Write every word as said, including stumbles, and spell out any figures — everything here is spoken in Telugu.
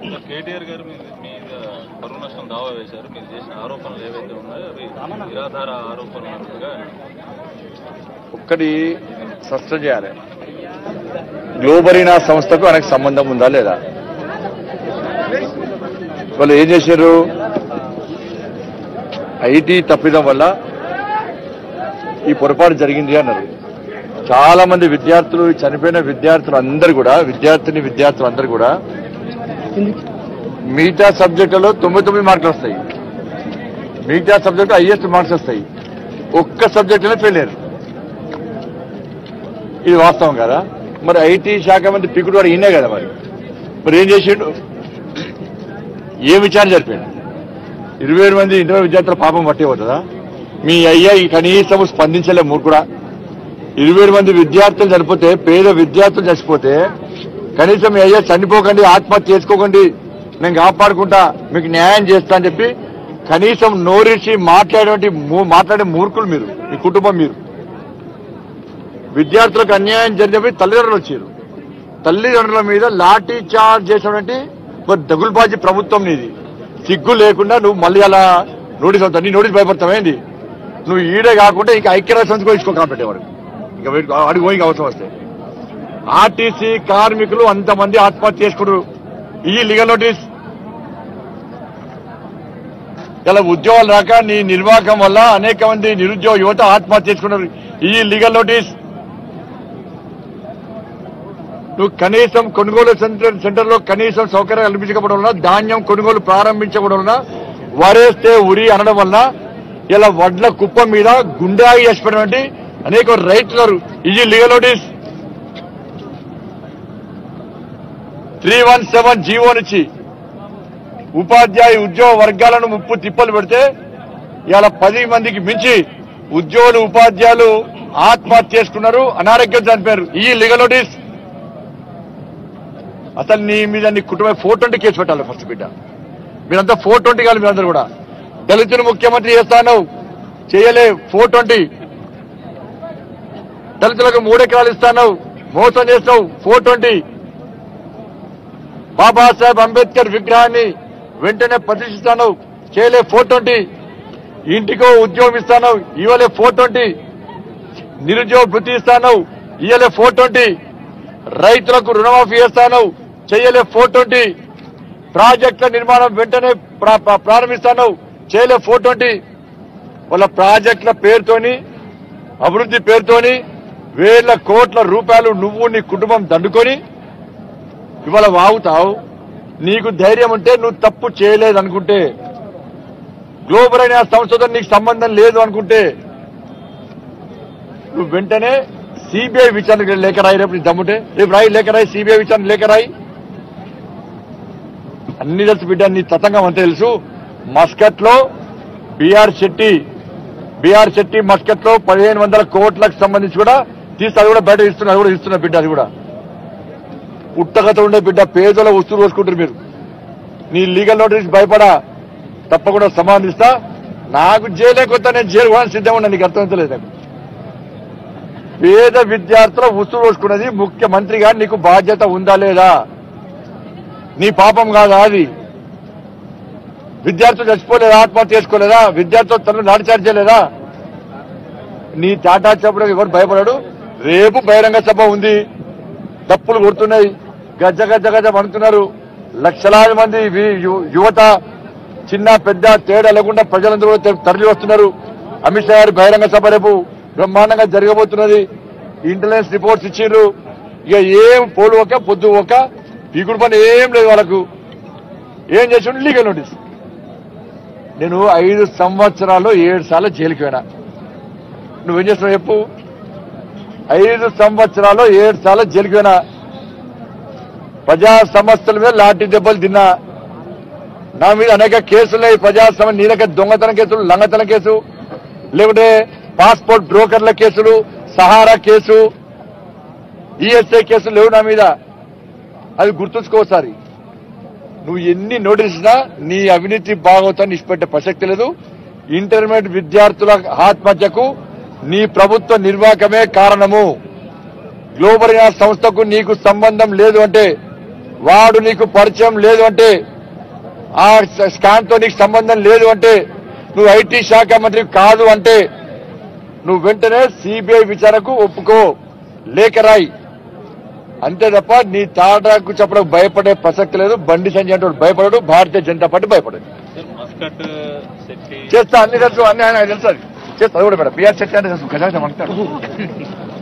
కేటీఆర్ గారు మీద పరువు నష్టం దావా వేశారు. మీరు చేసిన ఆరోపణలు ఏవైతే ఉన్నాయో అవి నిరాధార ఆరోపణలుగా ఒక్కటి స్పష్టం చేయాలి. గ్లోబరీనా సంస్థకు ఆయనకు సంబంధం ఉందా లేదా? వాళ్ళు ఏం చేశారు? ఐటీ తప్పిదం వల్ల ఈ పొరపాటు జరిగింది అన్నారు. చాలా మంది విద్యార్థులు, చనిపోయిన విద్యార్థులు అందరూ కూడా, విద్యార్థిని విద్యార్థులు అందరూ కూడా మిగతా సబ్జెక్టులలో తొంభై తొమ్మిది మార్కులు వస్తాయి, మిగతా సబ్జెక్టు హైయెస్ట్ మార్క్స్ వస్తాయి, ఒక్క సబ్జెక్టులో ఫెయిల్ అయ్యారు. ఇది వాస్తవం కదా? మరి ఐటీ శాఖ మంత్రి పికుడు వాడు ఈయనే కదా, మరి మరి ఏం చేసిండు? ఏ విచారణ జరిపాడు? ఇరవై ఏడు మంది ఇంటర్ విద్యార్థుల పాపం పట్టే పోతుందా? మీ అయ్యా కనీసం స్పందించలే మూర్ఖుడా. ఇరవై ఏడు మంది విద్యార్థులు చనిపోతే, పేద విద్యార్థులు చచ్చిపోతే కనీసం మీ అయ్యా చనిపోకండి, ఆత్మహత్య చేసుకోకండి, నేను కాపాడుకుంటా, మీకు న్యాయం చేస్తా అని చెప్పి కనీసం నోరిచి మాట్లాడే మాట్లాడే మూర్ఖులు మీరు, మీ కుటుంబం. మీరు విద్యార్థులకు అన్యాయం జరిగినవి తల్లిదండ్రులు వచ్చారు. తల్లిదండ్రుల మీద లాఠీ చార్జ్ చేసినటువంటి దగులుబాజీ ప్రభుత్వం నీది. సిగ్గు లేకుండా నువ్వు మళ్ళీ అలా నోటీస్ అవుతావు. నీ నోటీస్ భయపడతావేంది? నువ్వు ఈడే కాకుండా ఇంకా ఐక్యరాజ్య సమితి కూడా ఇచ్చుకో కాబట్టేవాడు, ఇంకా అడిగి పోయి అవసరం వస్తే. ఆర్టీసీ కార్మికులు అంతమంది ఆత్మహత్య చేసుకున్నారు. ఈ లీగల్ నోటీస్ ఇలా ఉద్యోగాలు రాక నీ నిర్వాహకం వల్ల అనేక మంది నిరుద్యోగ యువత ఆత్మహత్య చేసుకున్నారు. ఈ లీగల్ నోటీస్ నువ్వు కనీసం కొనుగోలు సెంటర్ సెంటర్లో కనీసం సౌకర్యాలు కల్పించకపోవడం వల్ల, ధాన్యం కొనుగోలు ప్రారంభించకపోవడం వల్ల, వరేస్తే ఉరి అనడం వల్ల ఇలా వడ్ల కుప్పం మీద గుండాయి చేసినటువంటి అనేక రైతులు. ఇది legal notice. Three one seven GO నుంచి ఉపాధ్యాయ ఉద్యోగ వర్గాలను ముప్పు తిప్పలు పెడితే ఇవాళ పది మందికి మించి ఉద్యోగులు ఉపాధ్యాయులు ఆత్మహత్య చేసుకున్నారు, అనారోగ్యం చనిపోయారు. ఈ లీగల్ నోటీస్. అసలు నీ మీద నీ కుటుంబం ఫోర్ ట్వంటీ కేసు పెట్టాలి ఫస్ట్ బిడ్డ. మీరంతా ఫోర్ ట్వంటీ కాదు, మీరందరూ కూడా దళితులు ముఖ్యమంత్రి చేస్తాను చేయలే. ఫోర్ ట్వంటీ దళితులకు మూడెకరాలు ఇస్తాను, మోసం చేస్తావు. ఫోర్ ట్వంటీ బాబాసాహెబ్ అంబేద్కర్ విగ్రహాన్ని వెంటనే ప్రతిష్ఠిస్తాను, చేయలే. ఫోర్ ట్వంటీ ఇంటికో ఉద్యోగం ఇస్తాను, ఇవ్వలే. ఫోర్ ట్వంటీ నిరుద్యోగ వృత్తి ఇస్తాను, ఇవ్వలే. ఫోర్ ట్వంటీ రైతులకు రుణమాఫీ చేస్తాను, చేయలే. ఫోర్ ట్వంటీ ప్రాజెక్టుల నిర్మాణం వెంటనే ప్రారంభిస్తాను, చేయలే. ఫోర్ ట్వంటీ వాళ్ళ ప్రాజెక్టుల పేరుతోని, అభివృద్ధి పేరుతోని వేల కోట్ల రూపాయలు నువ్వు నీ కుటుంబం దండుకొని ఇవాళ వాగుతావు. నీకు ధైర్యం ఉంటే, నువ్వు తప్పు చేయలేదనుకుంటే, గ్లోబల్ అయిన సంస్థతో నీకు సంబంధం లేదు అనుకుంటే నువ్వు వెంటనే సిబిఐ విచారణ లేఖ రాయి. రేపు నీ దమ్ముంటే రేపు రాయి లేఖ రాయి, సిబిఐ విచారణ లేఖ రాయి. అన్ని తెలుసు బిడ్డ, నీ తతంగం అంతే తెలుసు. మస్కట్ లో BR Shetty BR Shetty Muscat లో పదిహేను వందల కోట్లకు సంబంధించి కూడా తీసి అది కూడా బయట ఇస్తున్నా, అది కూడా ఇస్తున్నా బిడ్డ. అది కూడా పుట్టగత ఉండే బిడ్డ. పేదల వస్తువులు కోసుకుంటారు మీరు. నీ లీగల్ నోటీస్ భయపడా తప్పకుండా సమాధానిస్తా. నాకు జైలే కొత్త, నేను జైలు కూడా సిద్ధంగా ఉన్నా. నీకు అర్థమవుతలేదు నాకు. పేద విద్యార్థుల వస్తువులు కోసుకున్నది ముఖ్యమంత్రిగా నీకు బాధ్యత ఉందా లేదా? నీ పాపం కాదా అది? విద్యార్థులు చచ్చిపోలేదా? ఆత్మహత్య చేసుకోలేదా? విద్యార్థులు తనను లాఠీచార్జ్ చేయలేదా? నీ టాటా చెప్పడం ఎవరు భయపడాడు? రేపు బహిరంగ సభ ఉంది, తప్పులు కొడుతున్నాయి, గజ్జ గజ్జ గజ్జ పడుతున్నారు. లక్షలాది మంది యువత, చిన్న పెద్ద తేడా లేకుండా ప్రజలందరూ కూడా తరలి వస్తున్నారు. అమిత్ షా గారి బహిరంగ సభ రేపు బ్రహ్మాండంగా జరగబోతున్నది. ఇంటెలిజెన్స్ రిపోర్ట్స్ ఇచ్చిండ్రు. ఇక ఏం పోలు ఒక పొద్దు ఒక పీకుడు పని ఏం లేదు వాళ్ళకు. ఏం చేసిండు? Legal notice. నేను ఐదు సంవత్సరాల్లో ఏడు సార్లు జైలుకి పోయినా. నువ్వేం చేస్తున్నావు చెప్పు? ఐదు సంవత్సరాల్లో ఏడు సార్లు జైలుకి పోయినా. ప్రజా సమస్యల మీద లాఠీ దెబ్బలు తిన్నా. నా మీద అనేక కేసులున్నాయి. ప్రజా సమస్య, నీ దగ్గర దొంగతనం కేసులు, లంగతనం కేసు, లేకుంటే పాస్పోర్ట్ బ్రోకర్ల కేసులు, సహారా కేసు, ఈఎస్ఐ కేసులు లేవు నా మీద. అది గుర్తుంచుకోసారి. నువ్వు ఎన్ని నోటీసినా నీ అవినీతి భాగవతాన్ని ఇష్టపెట్టే ప్రసక్తి లేదు. ఇంటర్మీడియట్ విద్యార్థుల ఆత్మహత్యకు నీ ప్రభుత్వ నిర్వాహకమే కారణము. గ్లోబల్ సంస్థకు నీకు సంబంధం లేదు అంటే వాడు నీకు పరిచయం లేదు అంటే, ఆ స్కామ్ తో నీకు సంబంధం లేదు అంటే, నువ్వు ఐటీ శాఖ మంత్రి కాదు అంటే నువ్వు వెంటనే సిబిఐ విచారణకు ఒప్పుకో, లేఖ రాయి. అంతే తప్ప నీ తాటాకు చెప్పడం భయపడే ప్రసక్తి లేదు. బండి సంజయ్ అంటే భయపడడు, భారతీయ జనతా పార్టీ భయపడదు. మస్కట్ శెట్టి చేస్తా, అన్ని తెలుసు, అన్ని ఆయన తెలుసు. అది చేస్తా, అది కూడా మేడం. బీఆర్ శెట్టి అంటే తెలుసు, గజాగజం అంటాడు.